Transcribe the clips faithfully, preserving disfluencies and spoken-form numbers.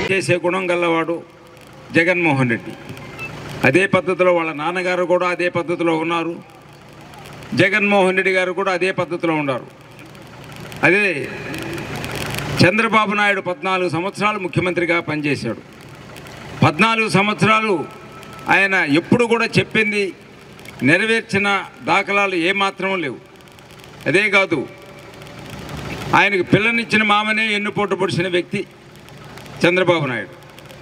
చేసే గుణం గల్లవాడు జగన్మోహన్ రెడ్డి. అదే పద్ధతిలో వాళ్ళ నాన్నగారు కూడా అదే పద్ధతిలో ఉన్నారు, జగన్మోహన్ రెడ్డి గారు కూడా అదే పద్ధతిలో ఉన్నారు. అదే చంద్రబాబు నాయుడు పద్నాలుగు సంవత్సరాలు ముఖ్యమంత్రిగా పనిచేశాడు. పద్నాలుగు సంవత్సరాలు ఆయన ఎప్పుడు కూడా చెప్పింది నెరవేర్చిన దాఖలాలు ఏమాత్రం లేవు. అదే కాదు, ఆయనకు పిల్లనిచ్చిన మామనే ఎన్నుపోటు పొడిచిన వ్యక్తి చంద్రబాబు నాయుడు.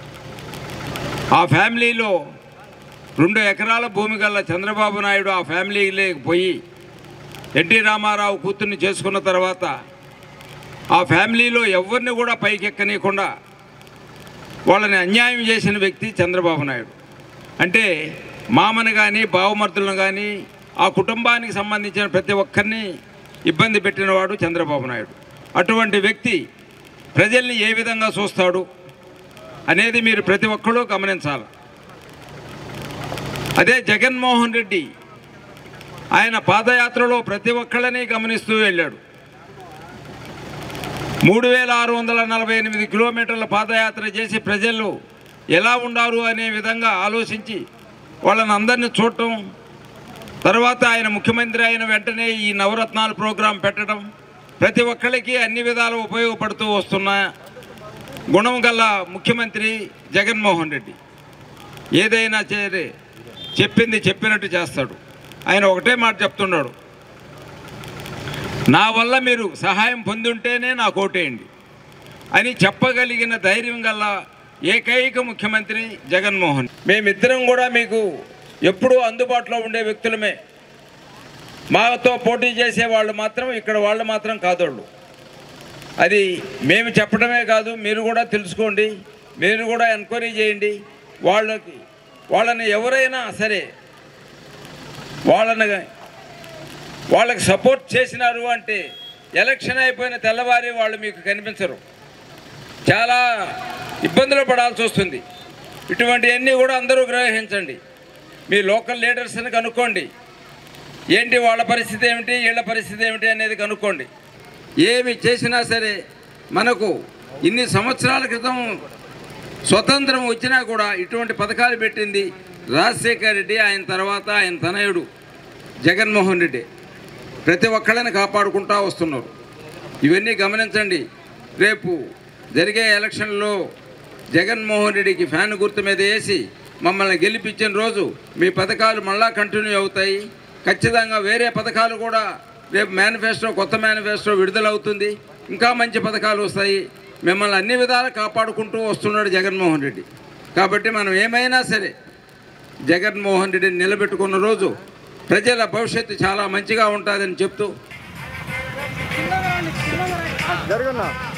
ఆ ఫ్యామిలీలో రెండు ఎకరాల భూమి గల చంద్రబాబు నాయుడు ఆ ఫ్యామిలీలోకి పోయి ఎన్టీ రామారావు కూతుర్ని చేసుకున్న తర్వాత ఆ ఫ్యామిలీలో ఎవరిని కూడా పైకెక్కనీయకుండా వాళ్ళని అన్యాయం చేసిన వ్యక్తి చంద్రబాబు నాయుడు. అంటే మామను కానీ బావమర్దులను కానీ ఆ కుటుంబానికి సంబంధించిన ప్రతి ఒక్కరిని ఇబ్బంది పెట్టినవాడు చంద్రబాబు నాయుడు. అటువంటి వ్యక్తి ప్రజల్ని ఏ విధంగా చూస్తాడు అనేది మీరు ప్రతి ఒక్కరూ గమనించాలి. అదే జగన్మోహన్ రెడ్డి ఆయన పాదయాత్రలో ప్రతి ఒక్కళ్ళని గమనిస్తూ వెళ్ళాడు. మూడు వేల ఆరు వందల నలభై ఎనిమిది కిలోమీటర్ల పాదయాత్ర చేసి ప్రజలు ఎలా ఉన్నారు అనే విధంగా ఆలోచించి వాళ్ళని అందరినీ చూడటం, తర్వాత ఆయన ముఖ్యమంత్రి అయిన వెంటనే ఈ నవరత్నాలు ప్రోగ్రాం పెట్టడం, ప్రతి ఒక్కరికి అన్ని విధాలు ఉపయోగపడుతూ వస్తున్న గుణం గల ముఖ్యమంత్రి జగన్మోహన్ రెడ్డి. ఏదైనా చేరే చెప్పింది చెప్పినట్టు చేస్తాడు. ఆయన ఒకటే మాట చెప్తున్నాడు, నా వల్ల మీరు సహాయం పొందుంటేనే నాకు ఓటేయండి అని చెప్పగలిగిన ధైర్యం గల ఏకైక ముఖ్యమంత్రి జగన్మోహన్. మేమిద్దరం కూడా మీకు ఎప్పుడూ అందుబాటులో ఉండే వ్యక్తులమే. మాతో పోటీ చేసే వాళ్ళు మాత్రం ఇక్కడ వాళ్ళు మాత్రం కాదోళ్ళు. అది మేము చెప్పడమే కాదు, మీరు కూడా తెలుసుకోండి, మీరు కూడా ఎంక్వైరీ చేయండి. వాళ్ళకి వాళ్ళని ఎవరైనా సరే వాళ్ళని వాళ్ళకి సపోర్ట్ చేసినారు అంటే ఎలక్షన్ అయిపోయిన తెల్లవారి వాళ్ళు మీకు కనిపించరు, చాలా ఇబ్బందులు పడాల్సి వస్తుంది. ఇటువంటివన్నీ కూడా అందరూ గ్రహించండి. మీ లోకల్ లీడర్స్ని కనుక్కోండి, ఏంటి వాళ్ళ పరిస్థితి ఏమిటి, వీళ్ళ పరిస్థితి ఏమిటి అనేది కనుక్కోండి. ఏమి చేసినా సరే మనకు ఇన్ని సంవత్సరాల క్రితం స్వతంత్రం వచ్చినా కూడా ఇటువంటి పథకాలు పెట్టింది రాజశేఖర్ రెడ్డి, ఆయన తర్వాత ఆయన తనయుడు జగన్మోహన్ రెడ్డి. ప్రతి ఒక్కళ్ళని కాపాడుకుంటూ వస్తున్నారు. ఇవన్నీ గమనించండి. రేపు జరిగే ఎలక్షన్లో జగన్మోహన్ రెడ్డికి ఫ్యాన్ గుర్తు మీద వేసి మమ్మల్ని గెలిపించిన రోజు మీ పథకాలు మళ్ళా కంటిన్యూ అవుతాయి. ఖచ్చితంగా వేరే పథకాలు కూడా రేపు మేనిఫెస్టో, కొత్త మేనిఫెస్టో విడుదలవుతుంది. ఇంకా మంచి పథకాలు వస్తాయి. మిమ్మల్ని అన్ని విధాలు కాపాడుకుంటూ వస్తున్నాడు జగన్మోహన్ రెడ్డి. కాబట్టి మనం ఏమైనా సరే జగన్మోహన్ రెడ్డిని నిలబెట్టుకున్న రోజు ప్రజల భవిష్యత్తు చాలా మంచిగా ఉంటుందని చెప్తూ జరగన్నా